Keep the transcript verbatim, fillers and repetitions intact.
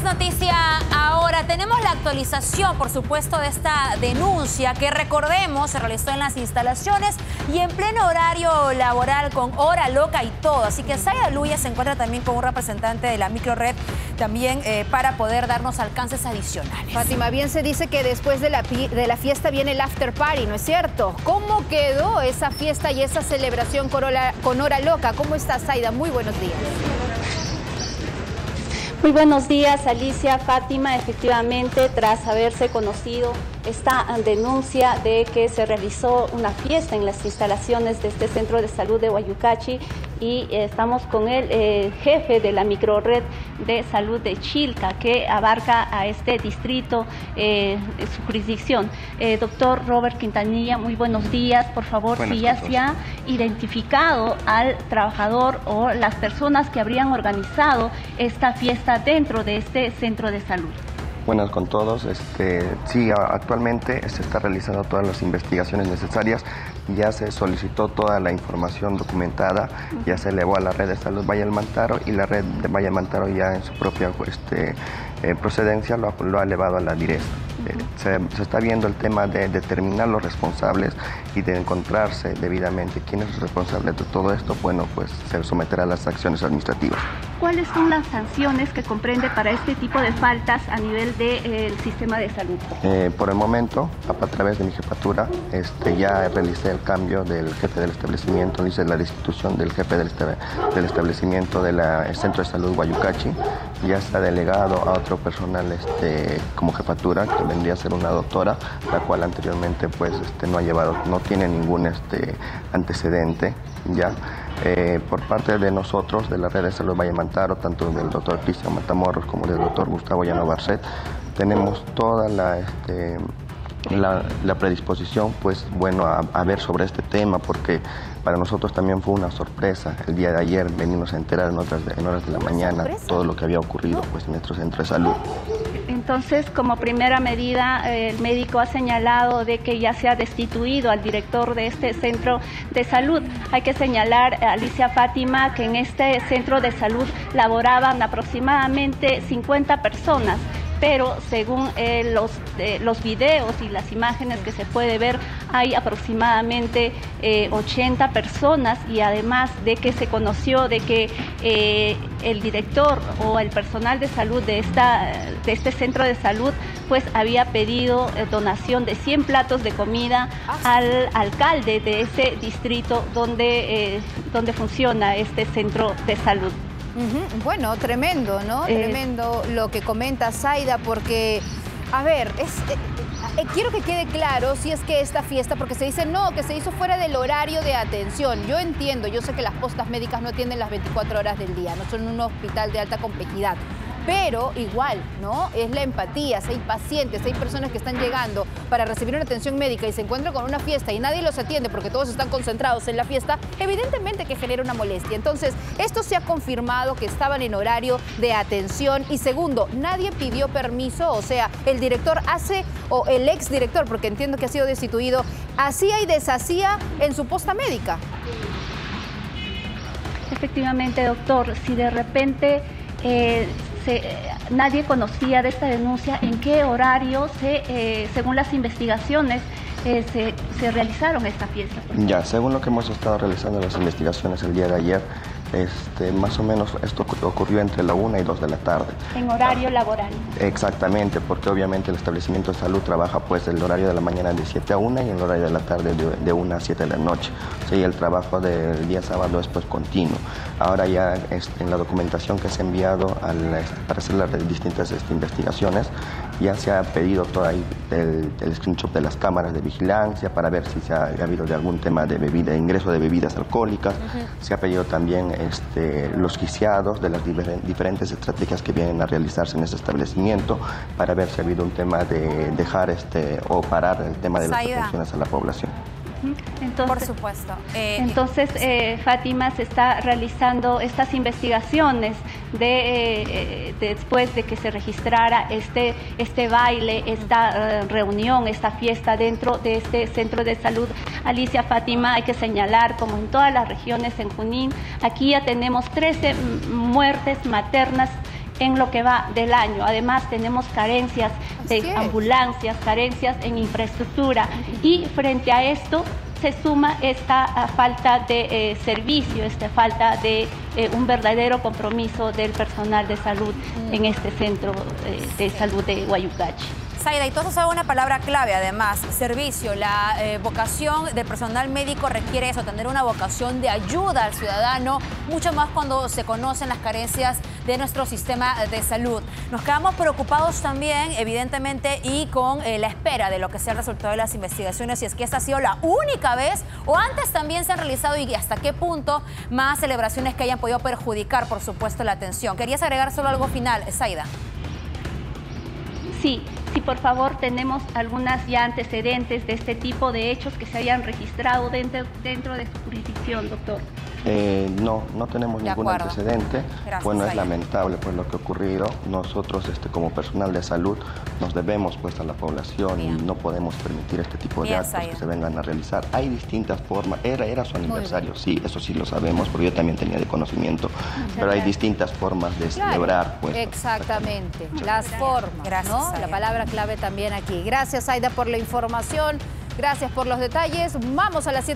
noticia ahora. Tenemos la actualización, por supuesto, de esta denuncia que, recordemos, se realizó en las instalaciones y en pleno horario laboral con hora loca y todo. Así que Zaida Luya se encuentra también con un representante de la microred también eh, para poder darnos alcances adicionales. Fátima, bien se dice que después de la, de la fiesta viene el after party, ¿no es cierto? ¿Cómo quedó esa fiesta y esa celebración con hora, con hora loca? ¿Cómo estás, Zaida? Muy buenos días. Muy buenos días, Alicia, Fátima. Efectivamente, tras haberse conocido esta denuncia de que se realizó una fiesta en las instalaciones de este centro de salud de Huayucachi, y eh, estamos con el eh, jefe de la microred de salud de Chilca, que abarca a este distrito, eh, su jurisdicción. Eh, doctor Robert Quintanilla, muy buenos días. Por favor, si ya se ha identificado al trabajador o las personas que habrían organizado esta fiesta dentro de este centro de salud. Buenas con todos. Este, sí, actualmente se está realizando todas las investigaciones necesarias. Ya se solicitó toda la información documentada, ya se elevó a la red de salud Valle del Mantaro, y la red de Valle del Mantaro ya en su propia este, eh, procedencia lo, lo ha elevado a la DIRESA. Eh, se, se está viendo el tema de determinar los responsables y de encontrarse debidamente quién es el responsable de todo esto. Bueno, pues se someterá a las acciones administrativas. ¿Cuáles son las sanciones que comprende para este tipo de faltas a nivel del de, eh, sistema de salud? Eh, por el momento, a, a través de mi jefatura, este, ya realicé el cambio del jefe del establecimiento, dice la destitución del jefe del, este, del establecimiento del centro de salud Huayucachi. Ya está delegado a otro personal este, como jefatura, que vendría a ser una doctora, la cual anteriormente pues este, no ha llevado, no tiene ningún este, antecedente ya. Eh, por parte de nosotros, de la red de salud Valle Mantaro, tanto del doctor Cristian Matamoros como del doctor Gustavo Llano Barcet, tenemos toda la, este, la, la predisposición pues, bueno, a, a ver sobre este tema, porque para nosotros también fue una sorpresa el día de ayer venirnos a enterar en, otras, en horas de la mañana todo lo que había ocurrido pues, en nuestro centro de salud. Entonces, como primera medida, el médico ha señalado de que ya se ha destituido al director de este centro de salud. Hay que señalar, Alicia, Fátima, que en este centro de salud laboraban aproximadamente cincuenta personas, pero según eh, los, eh, los videos y las imágenes que se puede ver, hay aproximadamente eh, ochenta personas, y además de que se conoció de que eh, el director o el personal de salud de, esta, de este centro de salud pues había pedido eh, donación de cien platos de comida al alcalde de ese distrito donde, eh, donde funciona este centro de salud. Uh-huh. Bueno, tremendo, ¿no? Eh, tremendo lo que comenta Zaida, porque, a ver, es, eh, eh, quiero que quede claro si es que esta fiesta, porque se dice no, que se hizo fuera del horario de atención. Yo entiendo, yo sé que las postas médicas no atienden las veinticuatro horas del día, no son un hospital de alta complejidad. Pero igual, ¿no? Es la empatía. Si hay pacientes, hay personas que están llegando para recibir una atención médica y se encuentran con una fiesta y nadie los atiende porque todos están concentrados en la fiesta, evidentemente que genera una molestia. Entonces, esto se ha confirmado que estaban en horario de atención. Y segundo, nadie pidió permiso, o sea, el director hace, o el exdirector, porque entiendo que ha sido destituido, hacía y deshacía en su posta médica. Efectivamente, doctor, si de repente... Eh, Se, nadie conocía de esta denuncia, ¿en qué horario, se, eh, según las investigaciones, eh, se, se realizaron esta fiesta? Ya, según lo que hemos estado realizando las investigaciones el día de ayer, este, más o menos esto ocurrió entre la una y dos de la tarde. ¿En horario laboral? Exactamente, porque obviamente el establecimiento de salud trabaja pues el horario de la mañana de siete a una y el horario de la tarde de, de una a siete de la noche. O sea, y el trabajo del día sábado es pues continuo. Ahora ya este, en la documentación que se ha enviado al, para hacer las distintas este, investigaciones, ya se ha pedido todo ahí el, el screenshot de las cámaras de vigilancia para ver si se ha, ha habido de algún tema de bebida, ingreso de bebidas alcohólicas. Uh-huh. Se ha pedido también este, los quiciados de las diferentes estrategias que vienen a realizarse en ese establecimiento para ver si ha habido un tema de dejar este, o parar el tema de las Zaida. atenciones a la población. Entonces, por supuesto. Eh, entonces, eh, Fátima, se está realizando estas investigaciones de, eh, después de que se registrara este, este baile, esta uh, reunión, esta fiesta dentro de este centro de salud. Alicia, Fátima, hay que señalar, como en todas las regiones en Junín, aquí ya tenemos trece muertes maternas en lo que va del año. Además, tenemos carencias de ambulancias, carencias en infraestructura, y frente a esto se suma esta uh, falta de eh, servicio, esta falta de eh, un verdadero compromiso del personal de salud mm. en este centro eh, de salud de Huayucachi. Zaida, y todo eso sabe una palabra clave, además, servicio. La eh, vocación del personal médico requiere eso, tener una vocación de ayuda al ciudadano, mucho más cuando se conocen las carencias de nuestro sistema de salud. Nos quedamos preocupados también, evidentemente, y con eh, la espera de lo que sea el resultado de las investigaciones, si es que esta ha sido la única vez o antes también se han realizado, y hasta qué punto más celebraciones que hayan podido perjudicar, por supuesto, la atención. ¿Querías agregar solo algo final, Zaida? Sí. Si por favor tenemos algunas ya antecedentes de este tipo de hechos que se hayan registrado dentro, dentro de su jurisdicción, doctor. Eh, no, no tenemos de ningún acuerdo. antecedente. Gracias, bueno, es Zaida. lamentable pues lo que ha ocurrido. Nosotros este, como personal de salud nos debemos pues a la población. Bien. Y no podemos permitir este tipo Bien, de actos Zaida. que se vengan a realizar. Hay distintas formas. Era, era su aniversario, sí, eso sí lo sabemos, porque yo también tenía de conocimiento. Muchas pero hay gracias. distintas formas de claro. celebrar. Pues, Exactamente, las formas, gracias, ¿no? La palabra clave también aquí. Gracias, Zaida, por la información. Gracias por los detalles. Vamos a las siete.